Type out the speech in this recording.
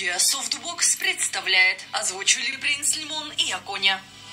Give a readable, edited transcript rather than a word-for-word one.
Студия Softbox представляет. Озвучили Принц Лимон и Аконя.